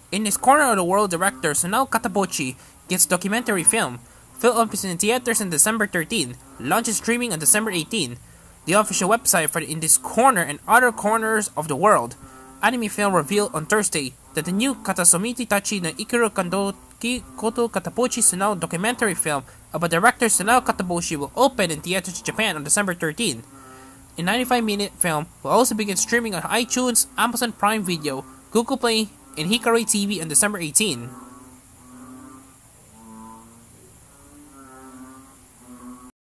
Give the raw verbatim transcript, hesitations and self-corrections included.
In this corner of the world, director Sunao Katabuchi gets documentary film. Film opens in theaters on December thirteenth. Launches streaming on December eighteenth. The official website for the In This Corner and Other Corners of the World. Anime Film revealed on Thursday that the new Katabuchi Tachi no Ikiru Kandoki Koto Katabuchi Sunao documentary film about director Sunao Katabuchi will open in theaters in Japan on December thirteenth. A ninety-five minute film will also begin streaming on iTunes, Amazon Prime Video, Google Play, and Hikari T V on December eighteenth.